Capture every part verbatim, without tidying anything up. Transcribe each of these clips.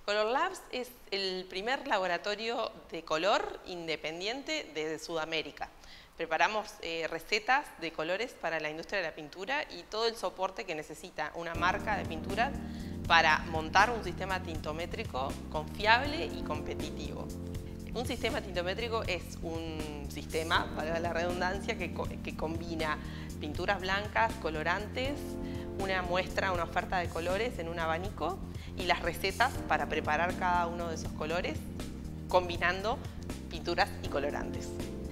Color Labs es el primer laboratorio de color independiente de Sudamérica. Preparamos eh, recetas de colores para la industria de la pintura y todo el soporte que necesita una marca de pintura para montar un sistema tintométrico confiable y competitivo. Un sistema tintométrico es un sistema, valga la redundancia, que, que combina pinturas blancas, colorantes, una muestra, una oferta de colores en un abanico y las recetas para preparar cada uno de esos colores combinando pinturas y colorantes.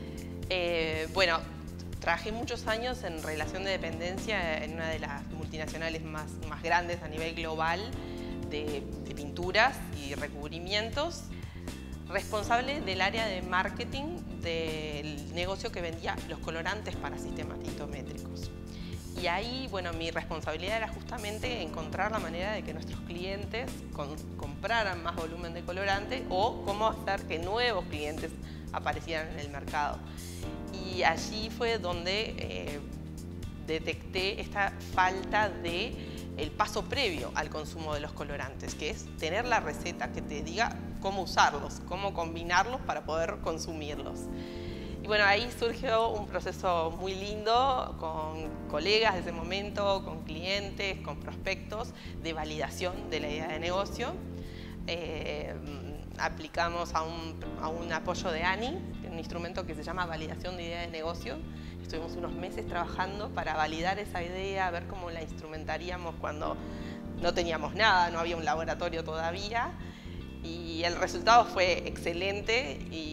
Eh, bueno, trabajé muchos años en relación de dependencia en una de las multinacionales más, más grandes a nivel global de, de pinturas y recubrimientos, responsable del área de marketing del negocio que vendía los colorantes para sistemas tintométricos. Y ahí, bueno, mi responsabilidad era justamente encontrar la manera de que nuestros clientes con, compraran más volumen de colorante o cómo hacer que nuevos clientes aparecieran en el mercado. Y allí fue donde eh, detecté esta falta de el paso previo al consumo de los colorantes, que es tener la receta que te diga cómo usarlos, cómo combinarlos para poder consumirlos. Y bueno, ahí surgió un proceso muy lindo con colegas de ese momento, con clientes, con prospectos de validación de la idea de negocio. Eh, aplicamos a un, a un apoyo de ANI, un instrumento que se llama validación de idea de negocio. Estuvimos unos meses trabajando para validar esa idea, ver cómo la instrumentaríamos cuando no teníamos nada, no había un laboratorio todavía. Y el resultado fue excelente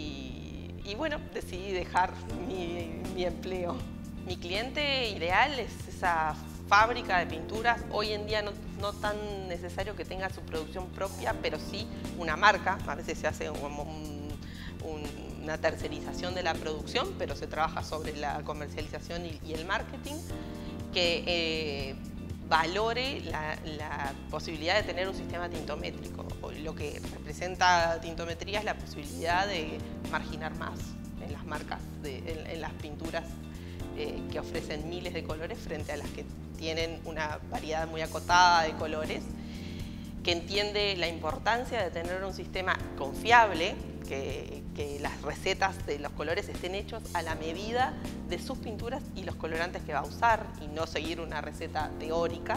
y, y bueno, decidí dejar mi, mi empleo. Mi cliente ideal es esa fábrica de pinturas, hoy en día no, no tan necesario que tenga su producción propia, pero sí una marca. A veces se hace como un, un, una tercerización de la producción, pero se trabaja sobre la comercialización y, y el marketing, que eh, valore la, la posibilidad de tener un sistema tintométrico. Lo que representa tintometría es la posibilidad de marginar más en las marcas, de, en, en las pinturas eh, que ofrecen miles de colores frente a las que tienen una variedad muy acotada de colores, que entiende la importancia de tener un sistema confiable, que, que las recetas de los colores estén hechos a la medida de sus pinturas y los colorantes que va a usar y no seguir una receta teórica.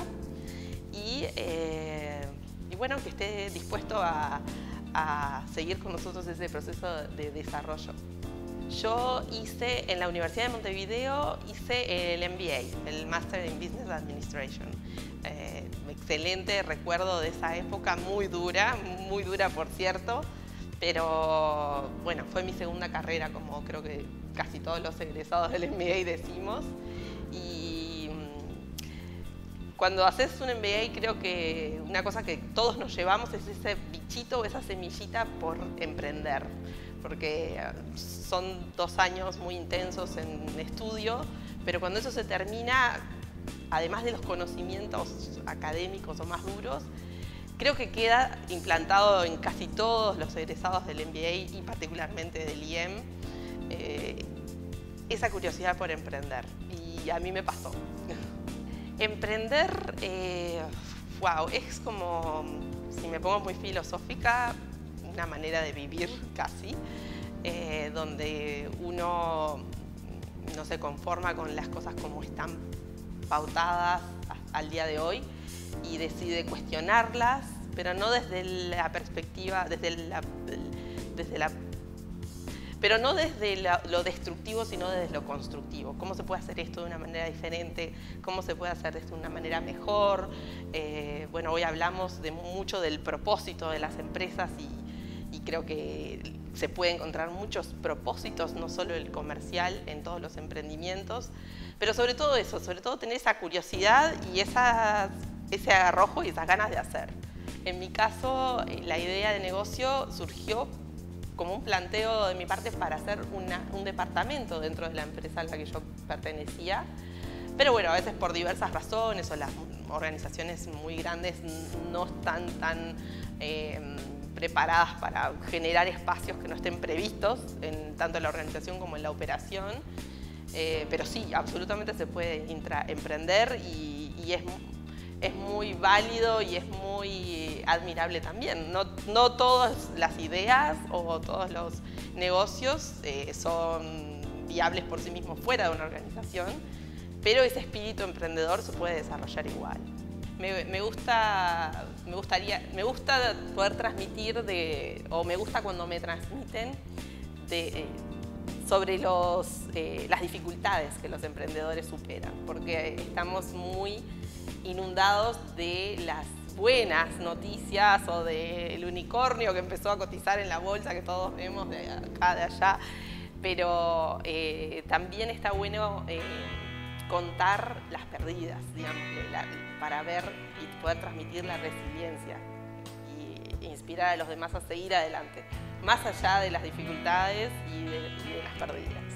Y, eh, y bueno, que esté dispuesto a, a seguir con nosotros ese proceso de desarrollo. Yo hice, en la Universidad de Montevideo, hice el M B A, el Master in Business Administration. Eh, excelente recuerdo de esa época, muy dura, muy dura por cierto, pero bueno, fue mi segunda carrera, como creo que casi todos los egresados del M B A decimos. Y cuando haces un M B A, creo que una cosa que todos nos llevamos es ese bichito, esa semillita por emprender, porque son dos años muy intensos en estudio, pero cuando eso se termina, además de los conocimientos académicos o más duros, creo que queda implantado en casi todos los egresados del M B A y particularmente del I E M eh, esa curiosidad por emprender, y a mí me pasó. Emprender, eh, wow, es como, si me pongo muy filosófica, una manera de vivir casi, eh, donde uno no se conforma con las cosas como están pautadas al día de hoy y decide cuestionarlas, pero no desde la perspectiva, desde la, desde la pero no desde la, lo destructivo, sino desde lo constructivo. ¿Cómo se puede hacer esto de una manera diferente? ¿Cómo se puede hacer esto de una manera mejor? Eh, bueno, hoy hablamos de mucho del propósito de las empresas y, y creo que se puede encontrar muchos propósitos, no solo el comercial, en todos los emprendimientos, pero sobre todo eso, sobre todo tener esa curiosidad y esas, ese arrojo y esas ganas de hacer. En mi caso, la idea de negocio surgió como un planteo de mi parte para hacer una, un departamento dentro de la empresa a la que yo pertenecía. Pero bueno, a veces por diversas razones o las organizaciones muy grandes no están tan eh, preparadas para generar espacios que no estén previstos en tanto en la organización como en la operación. Eh, pero sí, absolutamente se puede intra emprender y, y es es muy válido y es muy admirable también. No, no todas las ideas o todos los negocios eh, son viables por sí mismos fuera de una organización, pero ese espíritu emprendedor se puede desarrollar igual. Me, me, gusta, me, gustaría, me gusta poder transmitir, de, o me gusta cuando me transmiten de, eh, sobre los, eh, las dificultades que los emprendedores superan, porque estamos muy inundados de las buenas noticias o del unicornio que empezó a cotizar en la bolsa que todos vemos de acá, de allá, pero eh, también está bueno eh, contar las perdidas, digamos, la, para ver y poder transmitir la resiliencia y inspirar a los demás a seguir adelante, más allá de las dificultades y de, y de las perdidas.